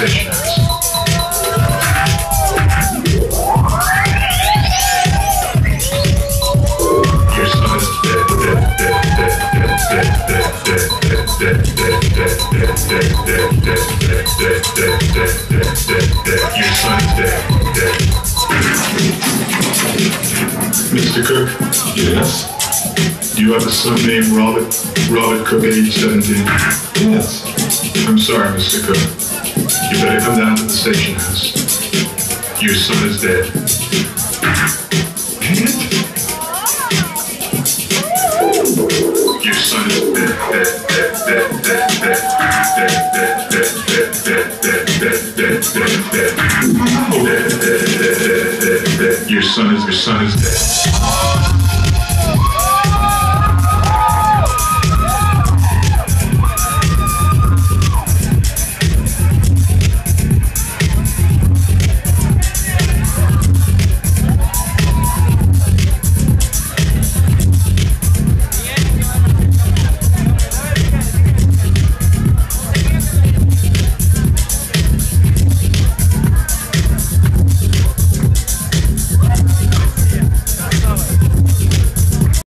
station house. Your son is dead, Your son is dead. Mr. Cook? Yes? Do you have a son named Robert? Robert Cook, age 17? Yes. I'm sorry, Mr. Cook. You better come down to the station house. Your son is dead. Your son is dead. Your son is dead.